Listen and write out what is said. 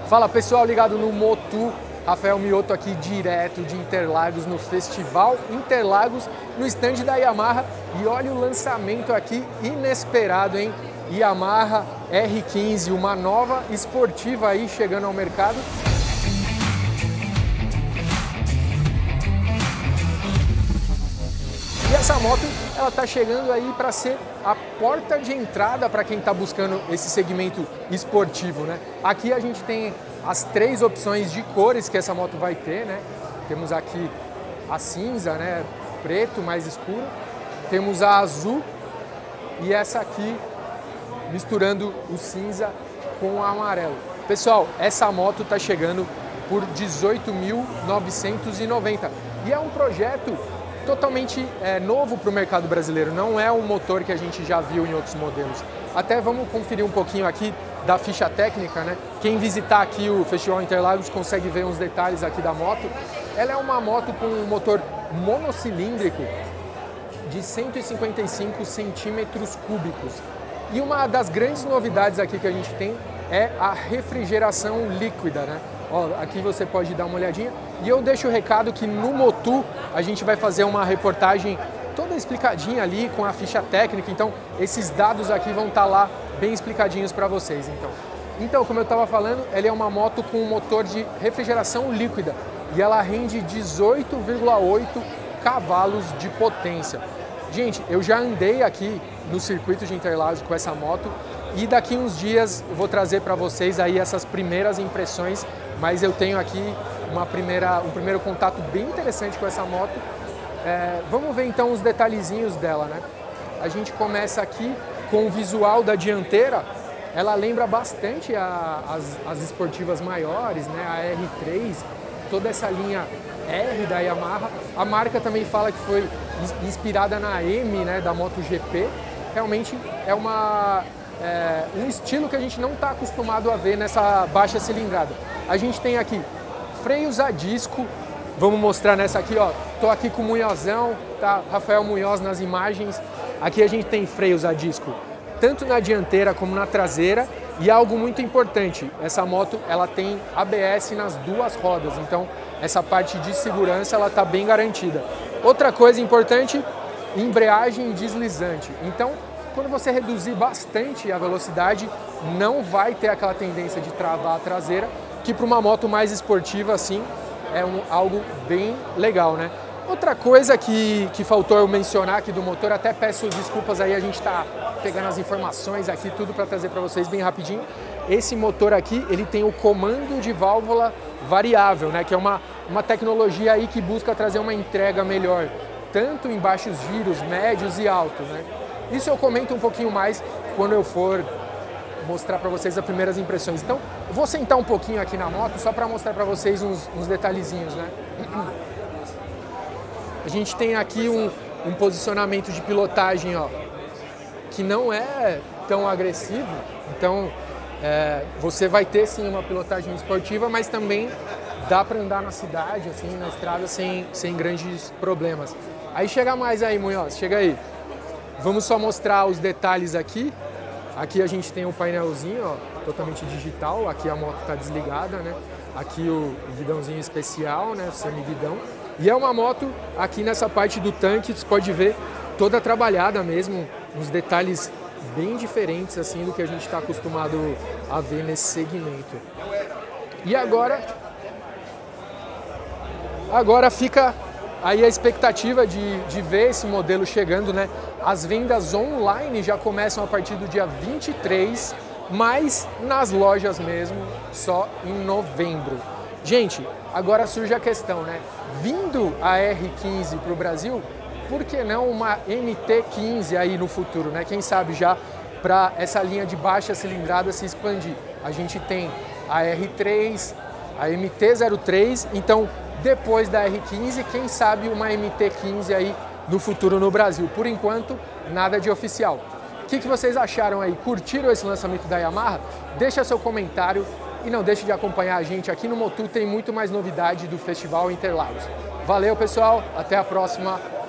Fala pessoal, ligado no Motu, Rafael Mioto aqui direto de Interlagos, no Festival Interlagos, no stand da Yamaha. E olha o lançamento aqui inesperado, hein? Yamaha R15, uma nova esportiva aí chegando ao mercado. E essa moto, ela tá chegando aí para ser a porta de entrada para quem está buscando esse segmento esportivo, né? Aqui a gente tem as três opções de cores que essa moto vai ter, né? Temos aqui a cinza, né? Preto mais escuro. Temos a azul e essa aqui misturando o cinza com o amarelo. Pessoal, essa moto está chegando por 18.990 e é um projeto totalmente novo para o mercado brasileiro, não é um motor que a gente já viu em outros modelos. Até vamos conferir um pouquinho aqui da ficha técnica, né? Quem visitar aqui o Festival Interlagos consegue ver uns detalhes aqui da moto. Ela é uma moto com um motor monocilíndrico de 155 centímetros cúbicos. E uma das grandes novidades aqui que a gente tem é a refrigeração líquida, né? Ó, aqui você pode dar uma olhadinha. E eu deixo o recado que no Motu a gente vai fazer uma reportagem toda explicadinha ali com a ficha técnica. Então esses dados aqui vão estar lá bem explicadinhos para vocês. Então, como eu estava falando, ela é uma moto com um motor de refrigeração líquida e ela rende 18,8 cavalos de potência. Gente, eu já andei aqui no circuito de Interlagos com essa moto e daqui uns dias eu vou trazer para vocês aí essas primeiras impressões, mas eu tenho aqui um primeiro contato bem interessante com essa moto. Vamos ver então os detalhezinhos dela, né? A gente começa aqui com o visual da dianteira. Ela lembra bastante as esportivas maiores, né? A R3, toda essa linha R da Yamaha. A marca também fala que foi inspirada na M, né, da MotoGP. Realmente é um estilo que a gente não está acostumado a ver nessa baixa cilindrada. A gente tem aqui freios a disco. Vamos mostrar nessa aqui, ó. Tô aqui com o Munhozão, tá? Rafael Munhoz nas imagens. Aqui a gente tem freios a disco, tanto na dianteira como na traseira. E algo muito importante, essa moto ela tem ABS nas duas rodas, então essa parte de segurança ela tá bem garantida. Outra coisa importante, embreagem deslizante. Então, quando você reduzir bastante a velocidade, não vai ter aquela tendência de travar a traseira, que para uma moto mais esportiva assim é algo bem legal, né? Outra coisa que faltou eu mencionar aqui do motor, até peço desculpas aí, a gente está pegando as informações aqui, tudo para trazer para vocês bem rapidinho. Esse motor aqui, ele tem o comando de válvula variável, né? Que é uma tecnologia aí que busca trazer uma entrega melhor, tanto em baixos giros, médios e altos, né? Isso eu comento um pouquinho mais quando eu for mostrar para vocês as primeiras impressões. Então, eu vou sentar um pouquinho aqui na moto só para mostrar para vocês uns detalhezinhos, né? A gente tem aqui um posicionamento de pilotagem, ó, que não é tão agressivo. Então, você vai ter sim uma pilotagem esportiva, mas também dá para andar na cidade, assim, na estrada, sem grandes problemas. Aí chega mais aí, Munhoz, chega aí. Vamos só mostrar os detalhes aqui. Aqui a gente tem um painelzinho, ó, totalmente digital. Aqui a moto está desligada, né? Aqui o guidãozinho especial, né? Semi-guidão. E é uma moto, aqui nessa parte do tanque, você pode ver toda trabalhada mesmo, uns detalhes bem diferentes assim do que a gente está acostumado a ver nesse segmento. E agora fica aí a expectativa de ver esse modelo chegando, né? As vendas online já começam a partir do dia 23, mas nas lojas mesmo só em novembro. Gente, agora surge a questão, né? Vindo a R15 para o Brasil, por que não uma MT15 aí no futuro, né? Quem sabe já para essa linha de baixa cilindrada se expandir. A gente tem a R3, a MT-03, então depois da R15, quem sabe uma MT15 aí no futuro no Brasil. Por enquanto, nada de oficial. O que vocês acharam aí? Curtiram esse lançamento da Yamaha? Deixa seu comentário e não deixe de acompanhar a gente aqui no Motu, tem muito mais novidade do Festival Interlagos. Valeu, pessoal, até a próxima.